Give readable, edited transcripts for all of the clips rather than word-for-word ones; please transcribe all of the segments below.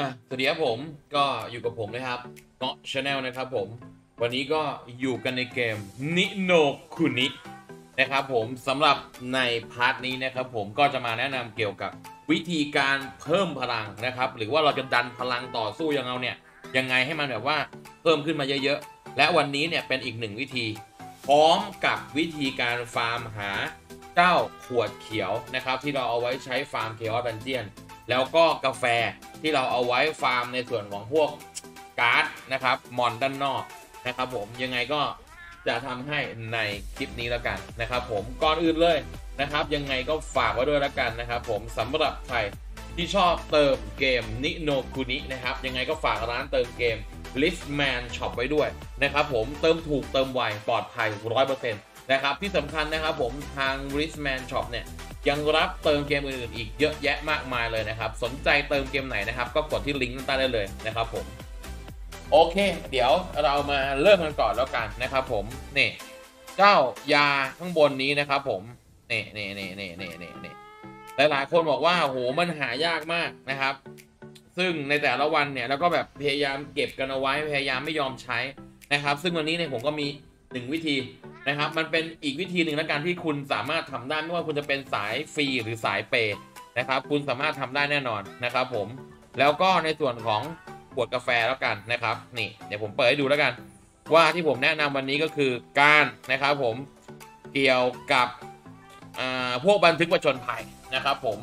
สวัสดีครับผมก็อยู่กับผมนะครับเงาะชาแนลนะครับผมวันนี้ก็อยู่กันในเกมนิโนคุนินะครับผมสำหรับในพาร์ทนี้นะครับผมก็จะมาแนะนำเกี่ยวกับวิธีการเพิ่มพลังนะครับหรือว่าเราจะดันพลังต่อสู้ยังเอาเนี่ยยังไงให้มันแบบว่าเพิ่มขึ้นมาเยอะๆและวันนี้เนี่ยเป็นอีกหนึ่งวิธีพร้อมกับวิธีการฟาร์มหาเจ้าขวดเขียวนะครับที่เราเอาไว้ใช้ฟาร์มเคออสดันเจียนแล้วก็กาแฟที่เราเอาไว้ฟาร์มในส่วนของพวกการ์ดนะครับมอนด้านนอกนะครับผมยังไงก็จะทำให้ในคลิปนี้แล้วกันนะครับผมก่อนอื่นเลยนะครับยังไงก็ฝากไว้ด้วยแล้วกันนะครับผมสำหรับใครที่ชอบเติมเกมนิโนคุนินะครับยังไงก็ฝากร้านเติมเกม Listman Shop ไว้ด้วยนะครับผมเติมถูกเติมไวปลอดภัย 100% นะครับที่สำคัญนะครับผมทาง Listman Shop เนี่ยยังรับเติมเกมอื่นๆอีกเยอะแยะมากมายเลยนะครับสนใจเติมเกมไหนนะครับก็กดที่ลิงก์ใต้ได้เลยนะครับผมโอเคเดี๋ยวเรามาเริ่มกันก่อนแล้วกันนะครับผมนี่เจ้ายาข้างบนนี้นะครับผมนี่หลายๆคนบอกว่าโหมันหายากมากนะครับซึ่งในแต่ละวันเนี่ยแล้วก็แบบพยายามเก็บกันเอาไว้พยายามไม่ยอมใช้นะครับซึ่งวันนี้เนี่ยผมก็มี1วิธีนะครับมันเป็นอีกวิธีหนึ่งแล้วกันที่คุณสามารถทำได้ไม่ว่าคุณจะเป็นสายฟรีหรือสายเปย์นะครับคุณสามารถทำได้แน่นอนนะครับผมแล้วก็ในส่วนของขวดกาแฟแล้วกันนะครับนี่เดี๋ยวผมเปิดให้ดูแล้วกันว่าที่ผมแนะนำวันนี้ก็คือการนะครับผมเกี่ยวกับพวกบันทึกผจญภัยนะครับผม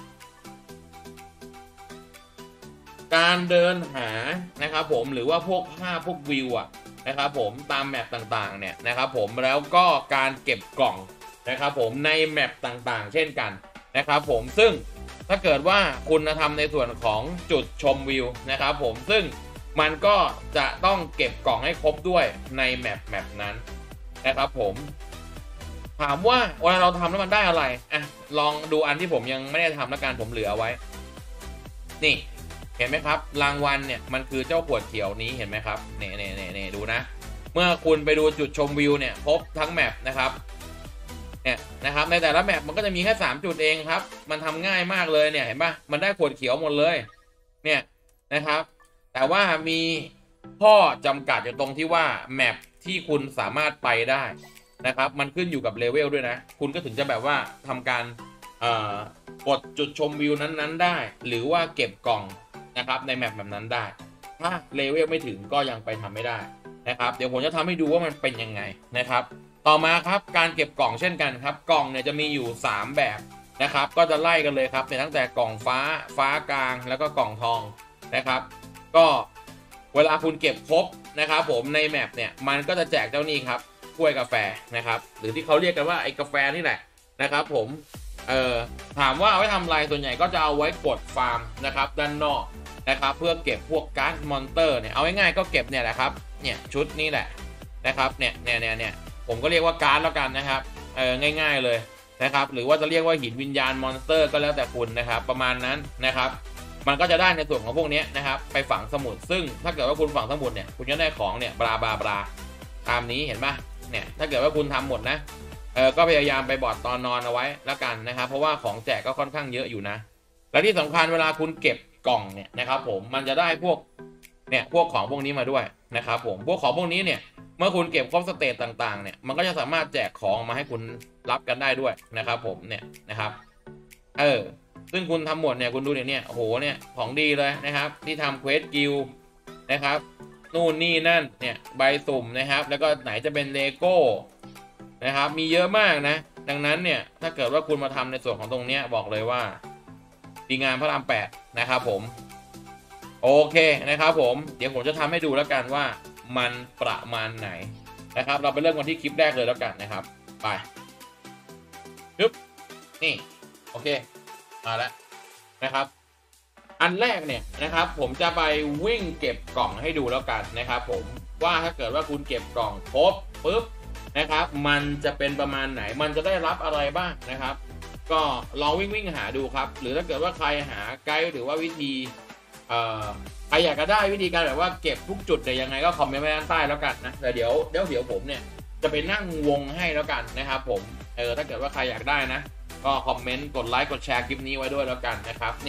การเดินหานะครับผมหรือว่าพวกภาพพวกวิวนะครับผมตามแมปต่างๆเนี่ยนะครับผมแล้วก็การเก็บกล่องนะครับผมในแมปต่างๆเช่นกันนะครับผมซึ่งถ้าเกิดว่าคุณทำในส่วนของจุดชมวิวนะครับผมซึ่งมันก็จะต้องเก็บกล่องให้ครบด้วยในแมปนั้นนะครับผมถามว่าเวลาเราทำแล้วมันได้อะไรลองดูอันที่ผมยังไม่ได้ทำแล้วกันผมเหลือไว้นี่เห็นไหมครับรางวัลเนี่ยมันคือเจ้าขวดเขียวนี้เห็นไหมครับเนี่ยดูนะเมื่อคุณไปดูจุดชมวิวเนี่ยครบทั้งแมปนะครับเนี่ยนะครับในแต่ละแมปมันก็จะมีแค่3จุดเองครับมันทำง่ายมากเลยเนี่ยเห็นปะมันได้ขวดเขียวหมดเลยเนี่ยนะครับแต่ว่ามีข้อจำกัดอยู่ตรงที่ว่าแมปที่คุณสามารถไปได้นะครับมันขึ้นอยู่กับเลเวลด้วยนะคุณก็ถึงจะแบบว่าทำการกดจุดชมวิวนั้นๆได้หรือว่าเก็บกล่องนะครับในแมปแบบนั้นได้ถ้าเลเวลไม่ถึงก็ยังไปทำไม่ได้นะครับเดี๋ยวผมจะทำให้ดูว่ามันเป็นยังไงนะครับต่อมาครับการเก็บกล่องเช่นกันครับกล่องเนี่ยจะมีอยู่3แบบนะครับก็จะไล่กันเลยครับในตั้งแต่กล่องฟ้ากลางแล้วก็กล่องทองนะครับก็เวลาคุณเก็บครบนะครับผมในแมปเนี่ยมันก็จะแจกเจ้านี้ครับกล้วยกาแฟนะครับหรือที่เขาเรียกกันว่าไอ้กาแฟนี่แหละนะครับผมถามว่าเอาไว้ทำอะไรส่วนใหญ่ก็จะเอาไว้กดฟาร์มนะครับด้านนอกนะครับเพื่อเก็บพวกการ์ดมอนเตอร์เนี่ยเอาง่ายๆก็เก็บเนี่ยแหละครับเนี่ยชุดนี้แหละนะครับเนี่ยผมก็เรียกว่าการ์ดแล้วกันนะครับง่ายๆเลยนะครับหรือว่าจะเรียกว่าหินวิญญาณมอนสเตอร์ก็แล้วแต่คุณนะครับประมาณนั้นนะครับมันก็จะได้ในส่วนของพวกนี้นะครับไปฝังสมุดซึ่งถ้าเกิดว่าคุณฝังสมุดเนี่ยคุณจะได้ของเนี่ยบลาตามนี้เห็นปะเนี่ยถ้าเกิดว่าคุณทำหมดนะก็พยายามไปบอร์ดตอนนอนเอาไว้แล้วกันนะครับเพราะว่าของแจกก็ค่อนข้างเยอะอยู่นะและที่สำคัญเวลาคุณเก็บกล่องเนี่ยนะครับผมมันจะได้พวกของพวกนี้มาด้วยนะครับผมพวกของพวกนี้เนี่ยเมื่อคุณเก็บครบสเตจต่างๆเนี่ยมันก็จะสามารถแจกของมาให้คุณรับกันได้ด้วยนะครับผมเนี่ยนะครับซึ่งคุณทำหมดเนี่ยคุณดูเนี่ยโอ้โหเนี่ยของดีเลยนะครับที่ทำเควสกิลนะครับนู่นนี่นั่นเนี่ยใบสุ่มนะครับแล้วก็ไหนจะเป็นเลโก้นะครับมีเยอะมากนะดังนั้นเนี่ยถ้าเกิดว่าคุณมาทำในส่วนของตรงนี้บอกเลยว่าดีงามพระราม8นะครับผมโอเคนะครับผมเดี๋ยวผมจะทำให้ดูแล้วกันว่ามันประมาณไหนนะครับเราไปเริ่มกันที่คลิปแรกเลยแล้วกันนะครับไปปึ๊บนี่โอเคมาแล้วนะครับอันแรกเนี่ยนะครับผมจะไปวิ่งเก็บกล่องให้ดูแล้วกันนะครับผมว่าถ้าเกิดว่าคุณเก็บกล่องครบปึ๊บนะครับมันจะเป็นประมาณไหนมันจะได้รับอะไรบ้างนะครับก็ลองวิ่งหาดูครับหรือถ้าเกิดว่าใครหาไกด์หรือว่าวิธีใครอยากจะได้วิธีการแบบว่าเก็บทุกจุดแต่ยังไงก็คอมเมนต์ไว้ด้านใต้แล้วกันนะแต่เดี๋ยวผมเนี่ยจะไปนั่งวงให้แล้วกันนะครับผมถ้าเกิดว่าใครอยากได้นะก็คอมเมนต์กดไลค์กดแชร์คลิปนี้ไว้ด้วยแล้วกันนะครับเนี่ย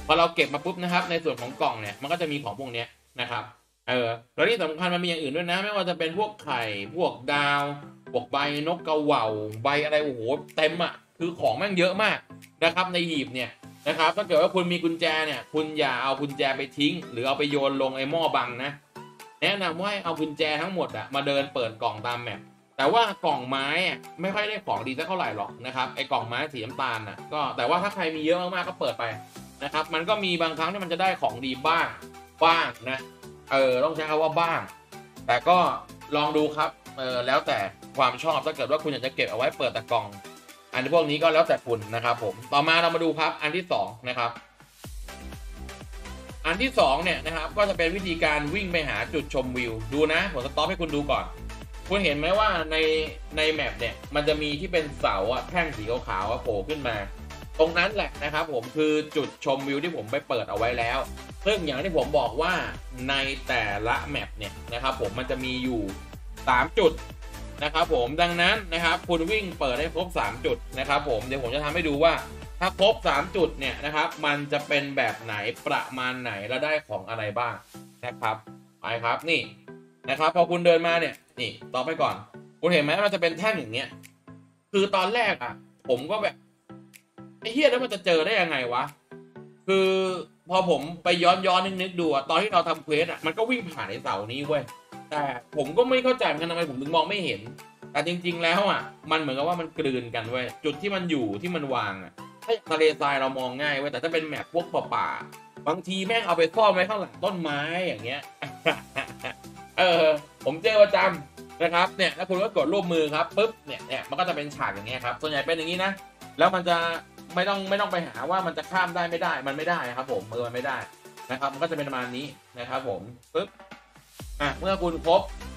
พอเราเก็บมาปุ๊บนะครับในส่วนของกล่องเนี่ยมันก็จะมีของพวกเนี้ยนะครับแล้วที่สำคัญมันมีอย่างอื่นด้วยนะไม่ว่าจะเป็นพวกไข่พวกดาวพวกใบนกกระเหว่าใบอะไรโอ้โหเต็มอ่ะคือของแม่งเยอะมากนะครับในหีบเนี่ยนะครับถ้าเกิดว่าคุณมีกุญแจเนี่ยคุณอย่าเอากุญแจไปทิ้งหรือเอาไปโยนลงไอ้หม้อบังนะแนะนำว่าให้เอากุญแจทั้งหมดอะมาเดินเปิดกล่องตามแมปแต่ว่ากล่องไม้อะไม่ค่อยได้ของดีสักเท่าไหร่หรอกนะครับไอ้กล่องไม้สีน้ำตาลน่ะก็แต่ว่าถ้าใครมีเยอะมากๆก็เปิดไปนะครับมันก็มีบางครั้งที่มันจะได้ของดีบ้างนะต้องใช้คำว่าบ้างแต่ก็ลองดูครับแล้วแต่ความชอบถ้าเกิดว่าคุณอยากจะเก็บเอาไว้เปิดแต่กล่องอันพวกนี้ก็แล้วแต่คุณนะครับผมต่อมาเรามาดูครับอันที่2นะครับอันที่2เนี่ยนะครับก็จะเป็นวิธีการวิ่งไปหาจุดชมวิวดูนะผมสต็อปให้คุณดูก่อนคุณเห็นไหมว่าในแมปเนี่ยมันจะมีที่เป็นเสาแท่งสีขาวๆโผล่ขึ้นมาตรงนั้นแหละนะครับผมคือจุดชมวิวที่ผมไปเปิดเอาไว้แล้วซึ่งอย่างที่ผมบอกว่าในแต่ละแมปเนี่ยนะครับผมมันจะมีอยู่3จุดนะครับผมดังนั้นนะครับคุณวิ่งเปิดให้ครบ3จุดนะครับผมเดี๋ยวผมจะทำให้ดูว่าถ้าครบ3จุดเนี่ยนะครับมันจะเป็นแบบไหนประมาณไหนแล้วได้ของอะไรบ้างนะครับไปครับนี่นะครับพอคุณเดินมาเนี่ยนี่ต่อไปก่อนคุณเห็นไหมมันจะเป็นแท่งอย่างเงี้ยคือตอนแรกผมก็แบบไอ้เหี้ยแล้วมันจะเจอได้ยังไงวะคือพอผมไปย้อนนึกดูตอนที่เราทำเควสมันก็วิ่งผ่านไอ้เสานี้เว้ยแต่ผมก็ไม่เข้าใจกันทำไมผมถึงมองไม่เห็นแต่จริงๆแล้วมันเหมือนกับว่ามันกลืนกันเว้ยจุดที่มันอยู่ที่มันวางถ้าทะเลทรายเรามองง่ายเว้ยแต่ถ้าเป็นแมปพวกป่าบางทีแม่งเอาไปซ่อนไว้ข้างหลังต้นไม้อย่างเงี้ย ผมเจอประจำนะครับเนี่ยถ้าคุณก็กดรูปมือครับปุ๊บเนี่ยมันก็จะเป็นฉากอย่างเงี้ยครับส่วนใหญ่เป็นอย่างนี้นะแล้วมันจะไม่ต้องไปหาว่ามันจะข้ามได้ไม่ได้มันไม่ได้ครับผมมันไม่ได้นะครับมันก็จะเป็นประมาณนี้นะครับผมปุ๊บเมื่อคุณครบ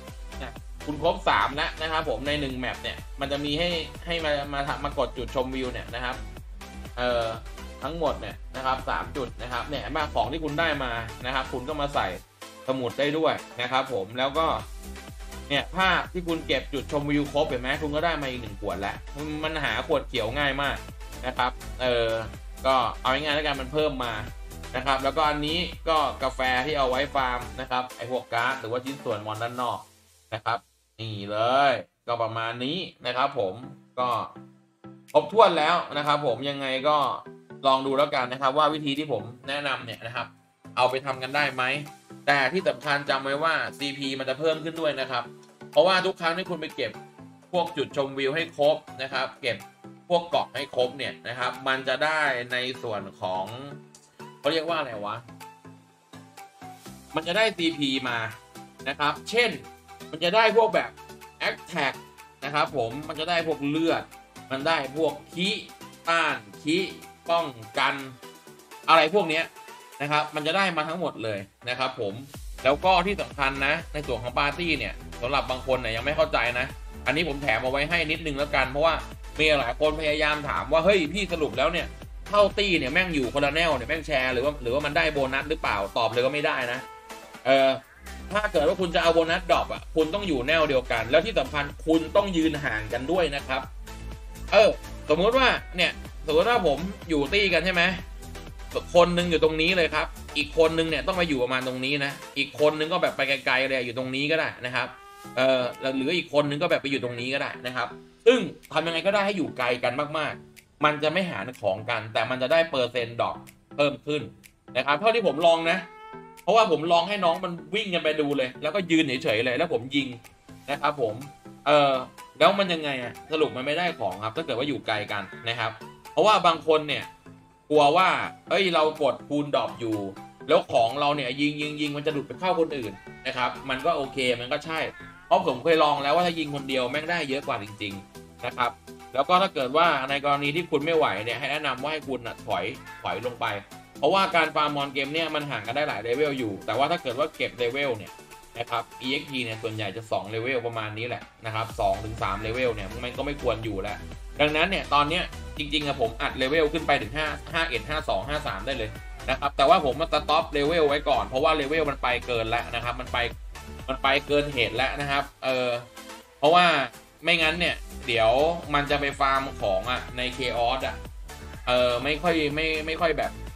3แล้วนะครับผมใน1แมปเนี่ยมันจะมีให้มากดจุดชมวิวเนี่ยนะครับทั้งหมดเนี่ยนะครับ3จุดนะครับเนี่ยมาของที่คุณได้มานะครับคุณก็มาใส่สมุดได้ด้วยนะครับผมแล้วก็เนี่ยภาพที่คุณเก็บจุดชมวิวครบเห็นไหมคุณก็ได้มาอีก1ขวดแล้วมันหาขวดเขียวง่ายมากนะครับก็เอาง่ายๆแล้วกันมันเพิ่มมานะครับแล้วก็อันนี้ก็กาแฟที่เอาไว้ฟาร์มนะครับไอพวกการ์ดหรือว่าชิ้นส่วนมอนด้านนอกนะครับนี่เลยก็ประมาณนี้นะครับผมก็ครบถ้วนแล้วนะครับผมยังไงก็ลองดูแล้วกันนะครับว่าวิธีที่ผมแนะนำเนี่ยนะครับเอาไปทำกันได้ไหมแต่ที่สำคัญจำไว้ว่า CP มันจะเพิ่มขึ้นด้วยนะครับเพราะว่าทุกครั้งที่คุณไปเก็บพวกจุดชมวิวให้ครบนะครับเก็บพวกเกาะให้ครบเนี่ยนะครับมันจะได้ในส่วนของเขาเรียกว่าอะไรวะมันจะได้ CP มานะครับเช่นมันจะได้พวกแบบ Attack นะครับผมมันจะได้พวกเลือดมันได้พวกคีต้านคีป้องกันอะไรพวกนี้นะครับมันจะได้มาทั้งหมดเลยนะครับผมแล้วก็ที่สำคัญนะในส่วนของปาร์ตี้เนี่ยสำหรับบางคนเนี่ยยังไม่เข้าใจนะอันนี้ผมแถมเอาไว้ให้นิดนึงแล้วกันเพราะว่ามีหลายคนพยายามถามว่าเฮ้ยพี่สรุปแล้วเนี่ยเข้าตี้เนี่ยแม่งอยู่คนละแนวเนี่ยแม่งแชร์หรือว่ามันได้โบนัสหรือเปล่าตอบเลยว่าไม่ได้นะถ้าเกิดว่าคุณจะเอาโบนัสดรอปคุณต้องอยู่แนวเดียวกันแล้วที่สำคัญคุณต้องยืนห่างกันด้วยนะครับสมมติว่าเนี่ยสมมติว่าผมอยู่ตี้กันใช่ไหมคนนึงอยู่ตรงนี้เลยครับอีกคนนึงเนี่ยต้องมาอยู่ประมาณตรงนี้นะอีกคนนึงก็แบบไปไกลๆเลยอยู่ตรงนี้ก็ได้นะครับหรืออีกคนนึงก็แบบไปอยู่ตรงนี้ก็ได้นะครับซึ่งทำยังไงก็ได้ให้อยู่ไกลกันมากๆมันจะไม่หารของกันแต่มันจะได้เปอร์เซ็นต์ดอกเพิ่มขึ้นนะครับเท่าที่ผมลองนะเพราะว่าผมลองให้น้องมันวิ่งกันไปดูเลยแล้วก็ยืนเฉยๆเลยแล้วผมยิงนะครับผมแล้วมันยังไงสรุปมันไม่ได้ของครับถ้าเกิดว่าอยู่ไกลกันนะครับเพราะว่าบางคนเนี่ยกลัวว่าเรากดคูณดรอปอยู่แล้วของเราเนี่ยยิงมันจะหลุดไปเข้าคนอื่นนะครับมันก็โอเคมันก็ใช่เพราะผมเคยลองแล้วว่าถ้ายิงคนเดียวแม่งได้เยอะกว่าจริงๆนะครับแล้วก็ถ้าเกิดว่าในกรณีที่คุณไม่ไหวเนี่ยให้แนะนำว่าให้คุณถอยลงไปเพราะว่าการฟาร์มมอนเกมเนี่ยมันห่างกันได้หลายเลเวลอยู่แต่ว่าถ้าเกิดว่าเก็บเลเวลเนี่ยนะครับ EXP เนี่ยส่วนใหญ่จะ2เลเวลประมาณนี้แหละนะครับ2-3เลเวลเนี่ยมันก็ไม่ควรอยู่แล้วดังนั้นเนี่ยตอนเนี้ยจริงๆผมอัดเลเวลขึ้นไปถึง51 52 53ได้เลยนะครับแต่ว่าผมมาสต็อปเลเวลไว้ก่อนเพราะว่าเลเวลมันไปเกินแล้วนะครับมันไปเกินเหตุแล้วนะครับเพราะว่าไม่งั้นเนี่ยเดี๋ยวมันจะไปฟาร์มของในเคออสไม่ค่อยแบบ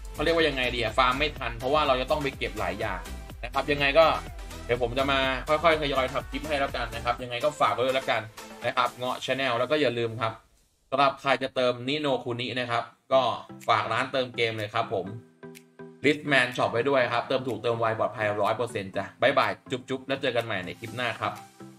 เขาเรียกว่ายังไงดีอะฟาร์มไม่ทันเพราะว่าเราจะต้องไปเก็บหลายอย่างนะครับยังไงก็เดี๋ยวผมจะมาค่อยๆทยอยทำคลิปให้แล้วกันนะครับยังไงก็ฝากไว้ด้วยแล้วกันนะครับเงาะชาแนลแล้วก็อย่าลืมครับสำหรับใครจะเติมนิโนคุนินะครับก็ฝากร้านเติมเกมเลยครับผมลิสแมนช็อปไว้ด้วยครับเติมถูกเติมไวปลอดภัย100%จ้ะบ๊ายบายจุ๊บๆแล้วเจอกันใหม่ในคลิปหน้าครับ